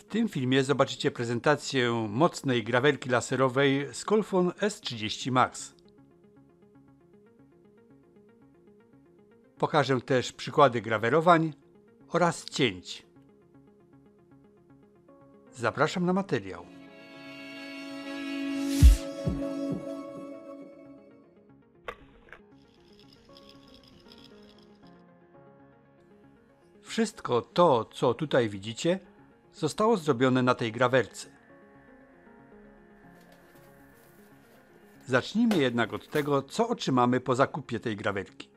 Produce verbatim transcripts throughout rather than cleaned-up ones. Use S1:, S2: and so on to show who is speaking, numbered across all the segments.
S1: tym filmie zobaczycie prezentację mocnej grawerki laserowej Scolfon S trzydzieści Max. Pokażę też przykłady grawerowań oraz cięć. Zapraszam na materiał. Wszystko to, co tutaj widzicie, zostało zrobione na tej grawerce. Zacznijmy jednak od tego, co otrzymamy po zakupie tej grawerki.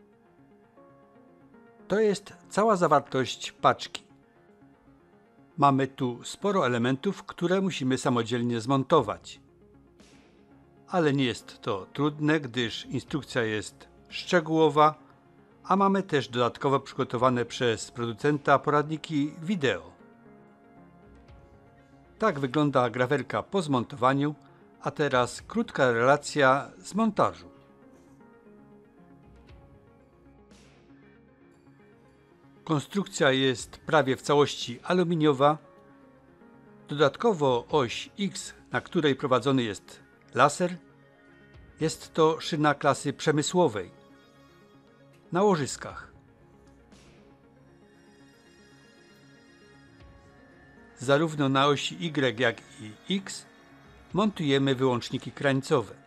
S1: To jest cała zawartość paczki. Mamy tu sporo elementów, które musimy samodzielnie zmontować. Ale nie jest to trudne, gdyż instrukcja jest szczegółowa, a mamy też dodatkowo przygotowane przez producenta poradniki wideo. Tak wygląda grawerka po zmontowaniu, a teraz krótka relacja z montażu. Konstrukcja jest prawie w całości aluminiowa. Dodatkowo oś X, na której prowadzony jest laser, jest to szyna klasy przemysłowej na łożyskach. Zarówno na osi Y, jak i X montujemy wyłączniki krańcowe.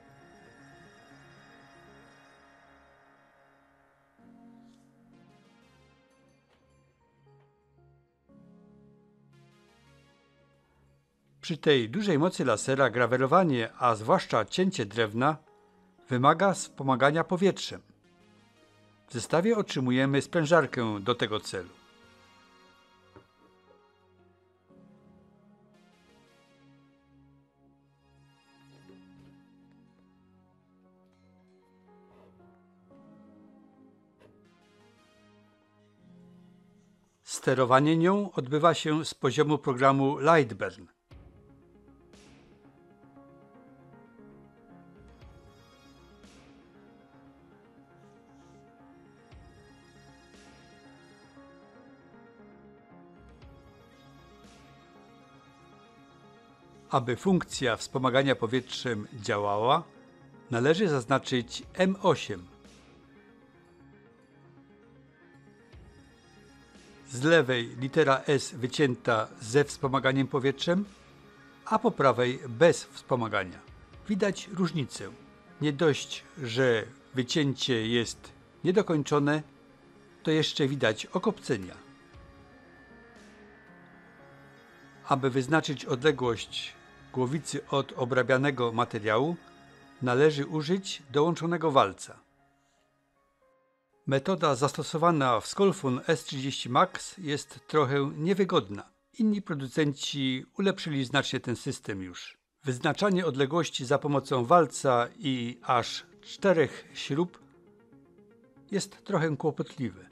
S1: Przy tej dużej mocy lasera grawerowanie, a zwłaszcza cięcie drewna, wymaga wspomagania powietrzem. W zestawie otrzymujemy sprężarkę do tego celu. Sterowanie nią odbywa się z poziomu programu Lightburn. Aby funkcja wspomagania powietrzem działała, należy zaznaczyć M osiem. Z lewej litera S wycięta ze wspomaganiem powietrzem, a po prawej bez wspomagania. Widać różnicę. Nie dość, że wycięcie jest niedokończone, to jeszcze widać okopcenia. Aby wyznaczyć odległość głowicy od obrabianego materiału, należy użyć dołączonego walca. Metoda zastosowana w Scolfon S trzydzieści Max jest trochę niewygodna. Inni producenci ulepszyli znacznie ten system już. Wyznaczanie odległości za pomocą walca i aż czterech śrub jest trochę kłopotliwe.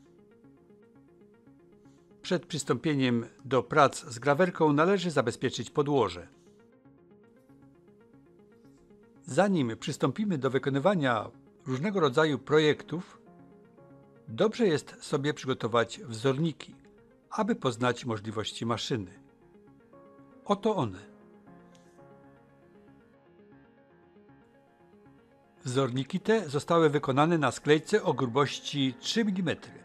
S1: Przed przystąpieniem do prac z grawerką należy zabezpieczyć podłoże. Zanim przystąpimy do wykonywania różnego rodzaju projektów, dobrze jest sobie przygotować wzorniki, aby poznać możliwości maszyny. Oto one. Wzorniki te zostały wykonane na sklejce o grubości trzy milimetry.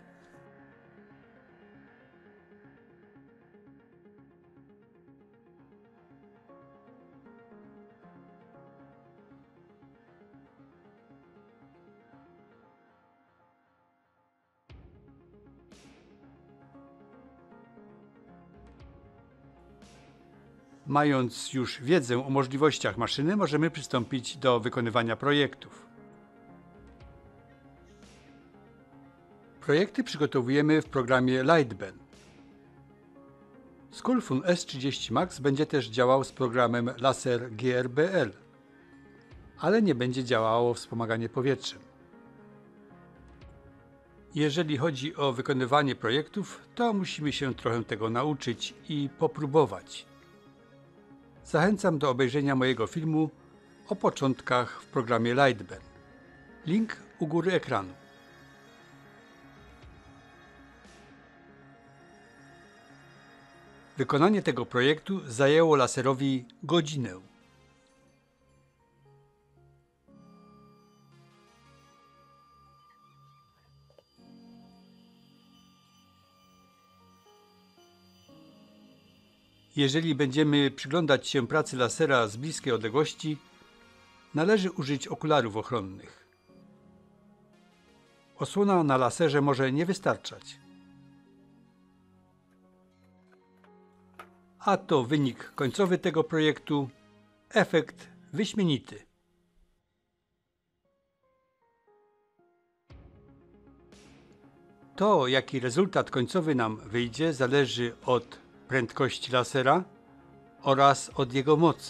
S1: Mając już wiedzę o możliwościach maszyny, możemy przystąpić do wykonywania projektów. Projekty przygotowujemy w programie Lightburn. Scolfon S trzydzieści Max będzie też działał z programem Laser G R B L, ale nie będzie działało wspomaganie powietrzem. Jeżeli chodzi o wykonywanie projektów, to musimy się trochę tego nauczyć i popróbować. Zachęcam do obejrzenia mojego filmu o początkach w programie Lightburn. Link u góry ekranu. Wykonanie tego projektu zajęło laserowi godzinę. Jeżeli będziemy przyglądać się pracy lasera z bliskiej odległości, należy użyć okularów ochronnych. Osłona na laserze może nie wystarczać. A to wynik końcowy tego projektu. Efekt wyśmienity. To, jaki rezultat końcowy nam wyjdzie, zależy od prędkości lasera oraz od jego mocy.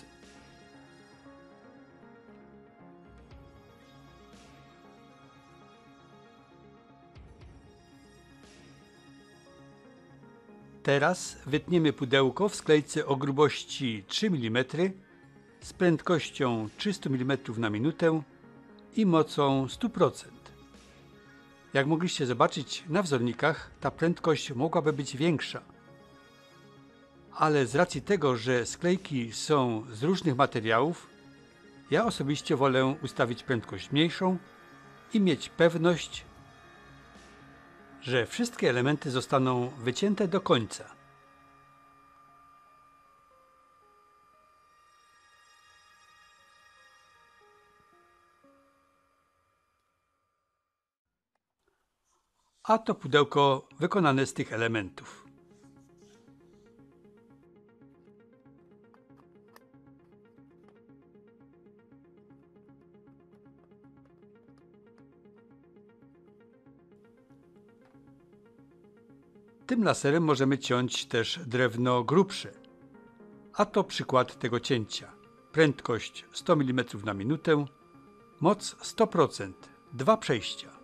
S1: Teraz wytniemy pudełko w sklejce o grubości trzy milimetry z prędkością trzysta milimetrów na minutę i mocą sto procent. Jak mogliście zobaczyć na wzornikach, ta prędkość mogłaby być większa. Ale z racji tego, że sklejki są z różnych materiałów, ja osobiście wolę ustawić prędkość mniejszą i mieć pewność, że wszystkie elementy zostaną wycięte do końca. A to pudełko wykonane z tych elementów. Tym laserem możemy ciąć też drewno grubsze. A to przykład tego cięcia. Prędkość sto milimetrów na minutę, moc sto procent, dwa przejścia.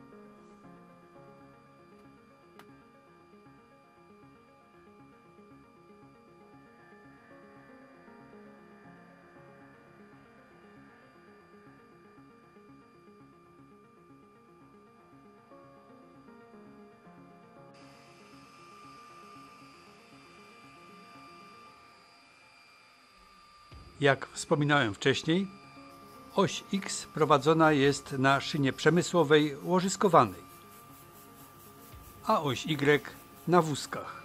S1: Jak wspominałem wcześniej, oś X prowadzona jest na szynie przemysłowej łożyskowanej, a oś Y na wózkach.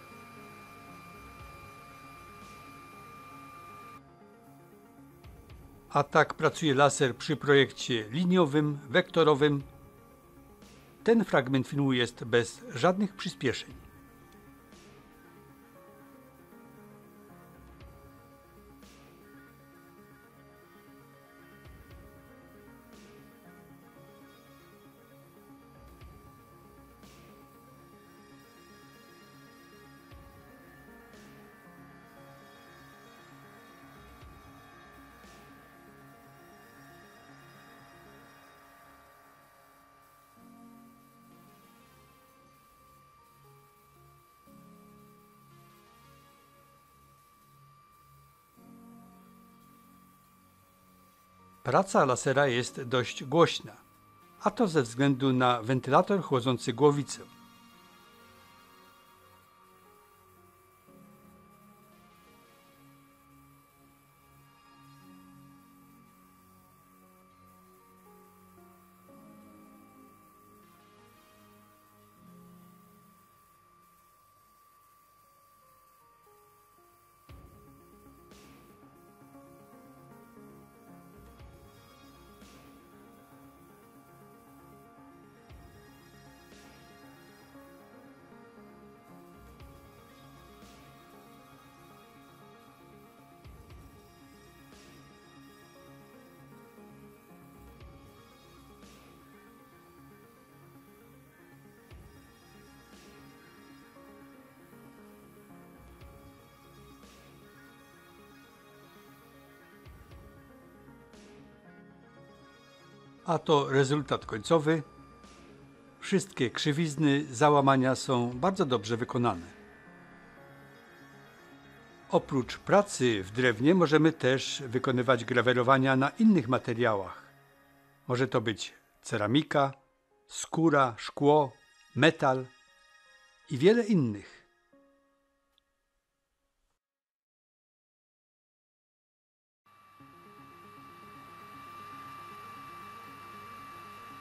S1: A tak pracuje laser przy projekcie liniowym, wektorowym. Ten fragment filmu jest bez żadnych przyspieszeń. Praca lasera jest dość głośna, a to ze względu na wentylator chłodzący głowicę. A to rezultat końcowy. Wszystkie krzywizny, załamania są bardzo dobrze wykonane. Oprócz pracy w drewnie możemy też wykonywać grawerowania na innych materiałach. Może to być ceramika, skóra, szkło, metal i wiele innych.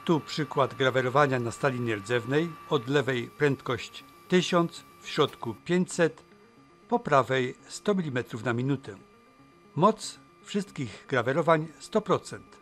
S1: Tu przykład grawerowania na stali nierdzewnej. Od lewej prędkość tysiąc, w środku pięćset, po prawej sto milimetrów na minutę. Moc wszystkich grawerowań sto procent.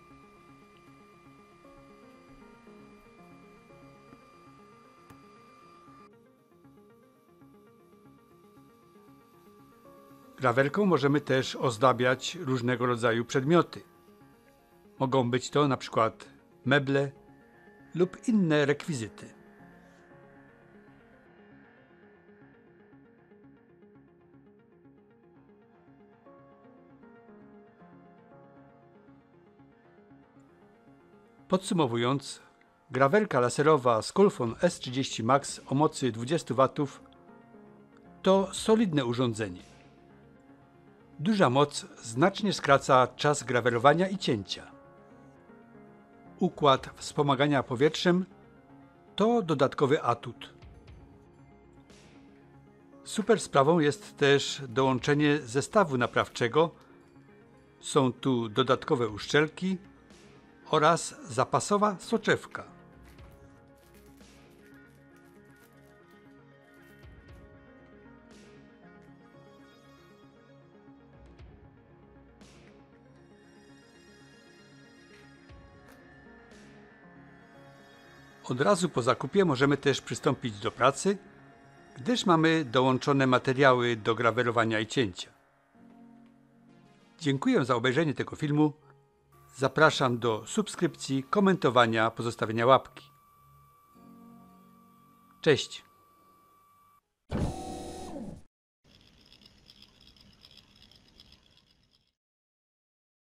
S1: Grawerką możemy też ozdabiać różnego rodzaju przedmioty. Mogą być to na przykład meble lub inne rekwizyty. Podsumowując, grawerka laserowa Skulfon S trzydzieści Max o mocy dwadzieścia watów to solidne urządzenie. Duża moc znacznie skraca czas grawerowania i cięcia. Układ wspomagania powietrzem to dodatkowy atut. Super sprawą jest też dołączenie zestawu naprawczego. Są tu dodatkowe uszczelki oraz zapasowa soczewka. Od razu po zakupie możemy też przystąpić do pracy, gdyż mamy dołączone materiały do grawerowania i cięcia. Dziękuję za obejrzenie tego filmu. Zapraszam do subskrypcji, komentowania, pozostawienia łapki. Cześć!